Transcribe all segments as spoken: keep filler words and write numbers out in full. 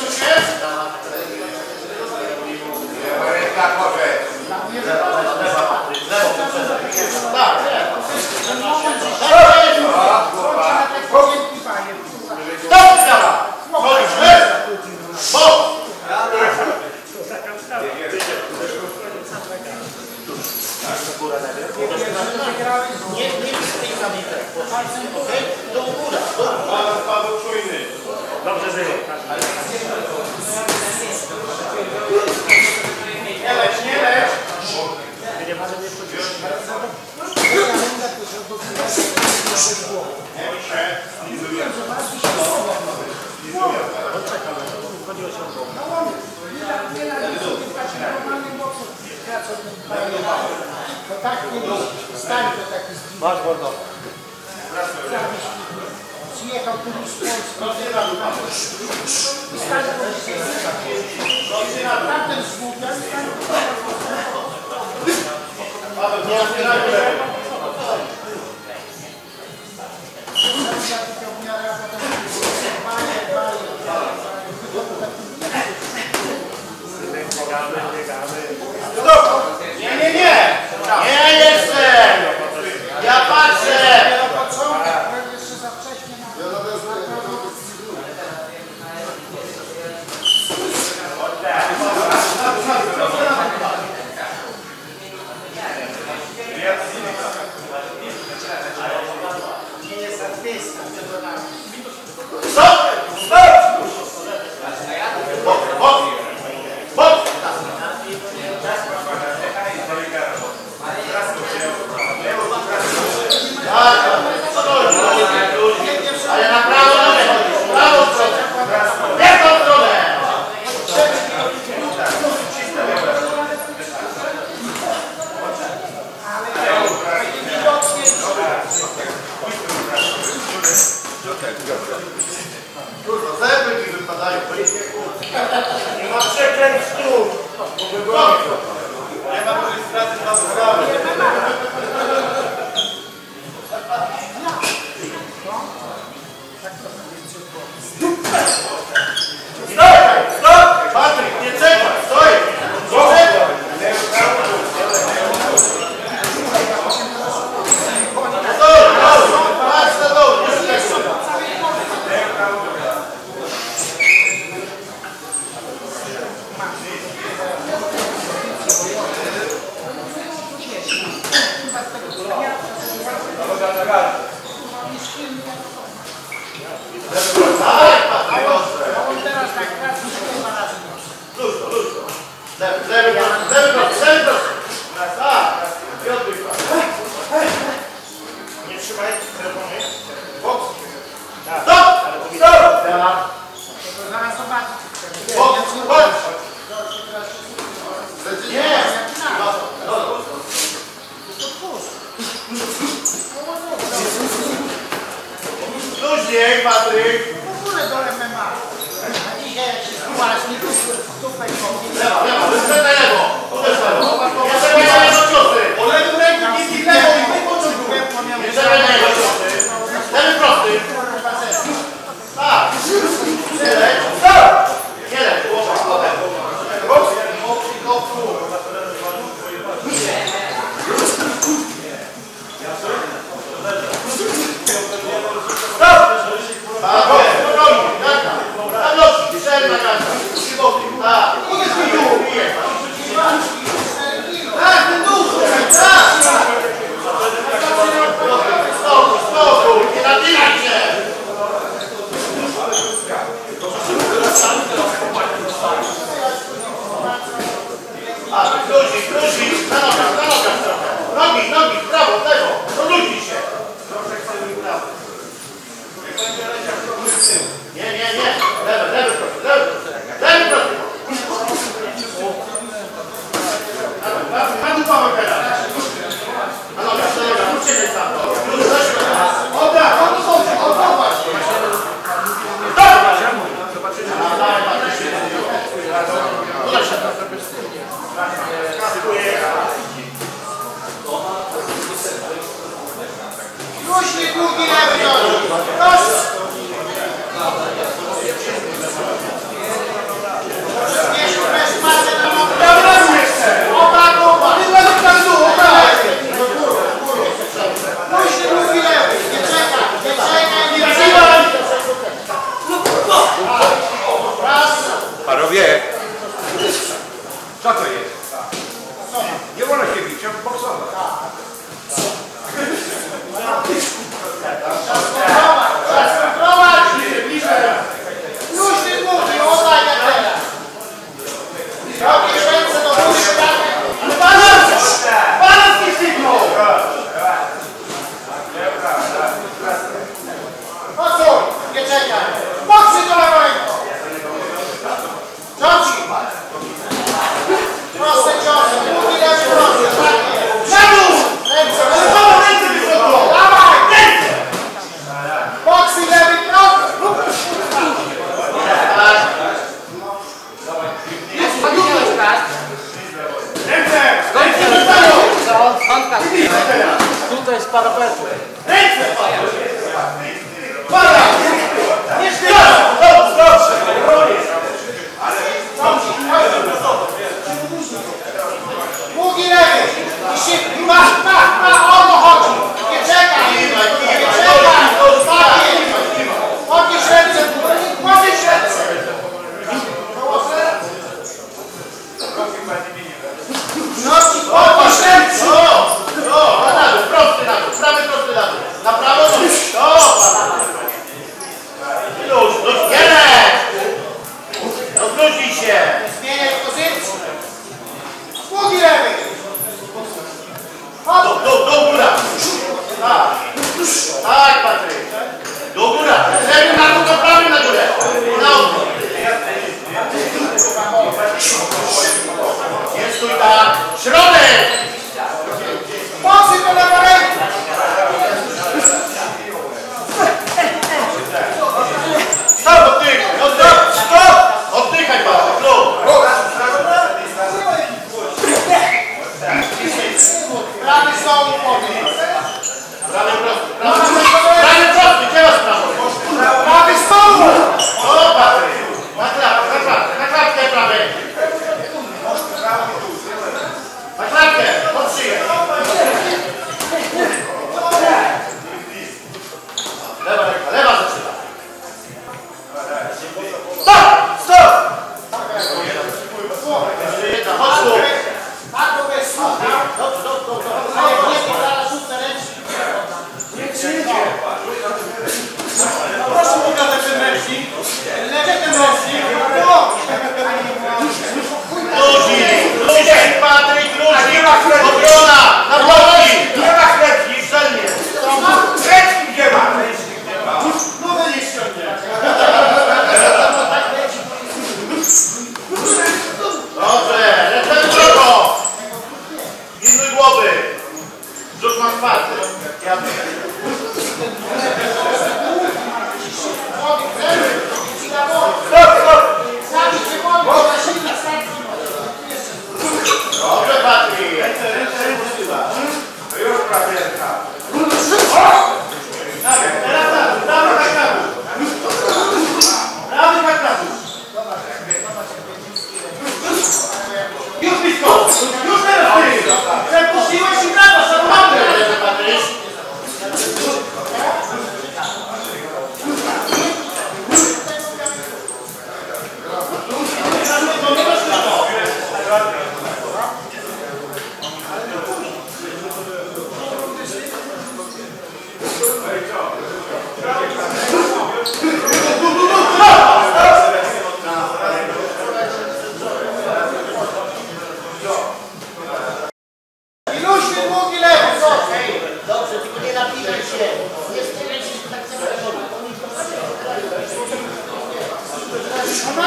Dobrze żyje. Nie leć, nie leć! Nie ma żadnej spodziewania. Chodziło się o głowę. To tak nie stań to taki zbieg. Masz wolno. Przyjechał tu z Polski. I stań to na tamten zbóg. Nie otwierajmy lewo. Biegamy, biegamy. Stop! Nie, nie, nie! Nie jestem! Ja patrzę! Jeszcze za wcześnie. Nie jest artysta. Stop! Stop! Bok, bok! Bok! Tak, ale na prawo nogę chodzisz, w prawą stronę. Nie w tą stronę! Kurwa, zęby mi wypadają. Nie ma przekleństw. Nie ma rejestracji na sprawy. Stop! Stop! Patryk, nie czekaj! Stoj! Nie czekaj! Stoj! Patrz na dół! Nie czekaj! Lewy, lewy, lewy, lewy, lewy. Tak, i odbyć pan. Nie trzymaj telefonu. Boks. Stop! Stop! Zaraz zobaczyć. Boks, boks. Nie! Luźniej, Patryk. W ogóle do M M A. A dzisiaj jak się skułaś, nie tu dupę komuś. Lewa, lewa, wysprzedaj lewo. Uderz lewo. Nie zabieraj lewo ciosy. O lewym ręku i lewo i wypoczuj górę. Nie zabieraj lewo ciosy. Lewy prosty. Tak. Nie leć. Stop! Nie leć. Głowa. Boks. Stop! Spokojnie, spokojnie, gata. Tam nosi, cztery na gata. Tak. Uderz mi tu.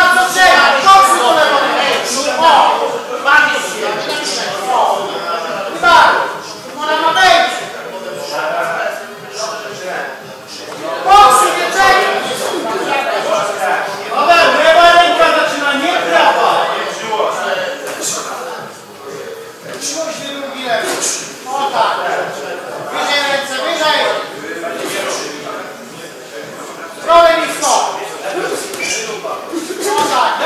ma co trzeba, koksy do lewo ręki. O, bardziej się, o. I tak, ona ma wejść. Koksy, nie czekaj. Paweł, lewa ręka zaczyna, nie prawa. Śluźny drugi lewy. O tak. Wyżej ręce, wyżej. Stronę nisko. O tak.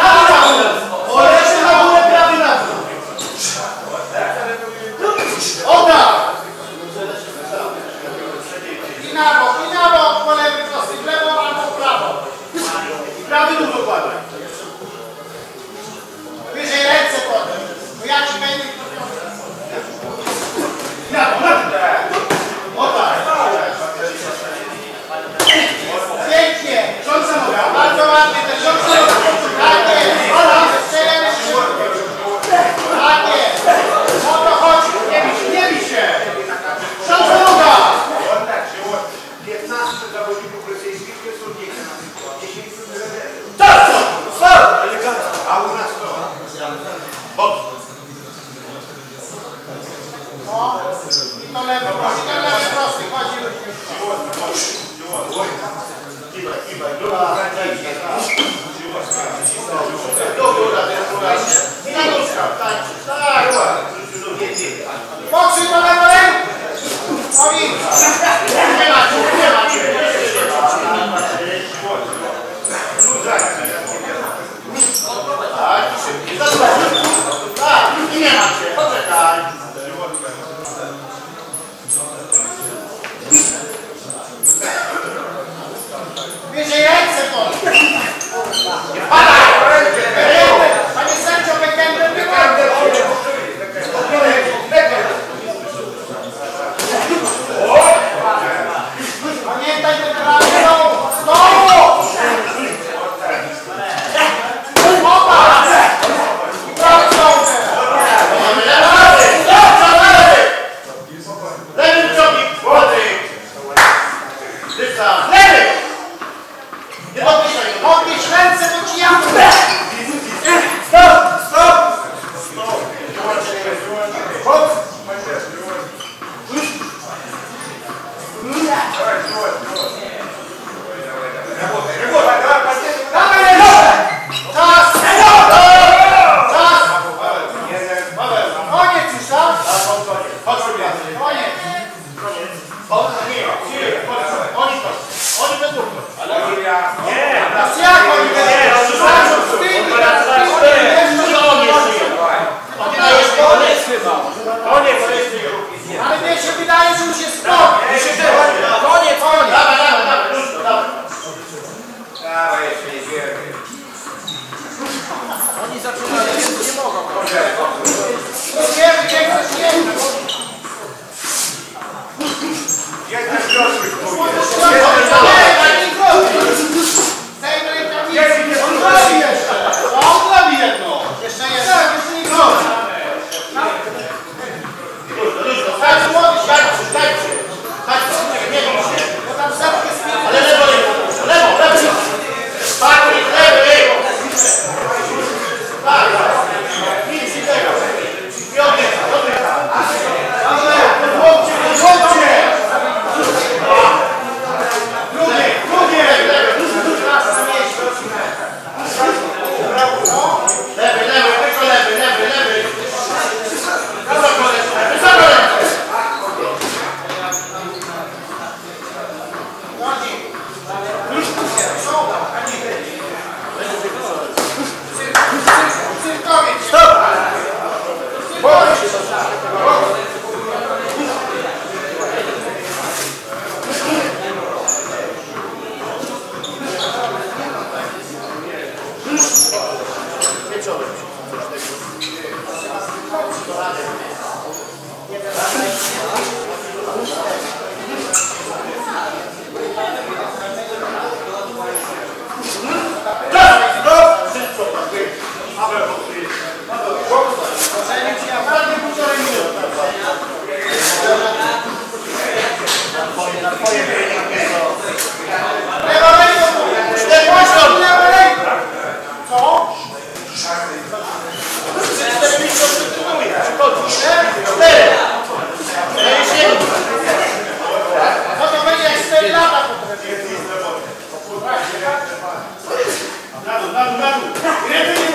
Więcej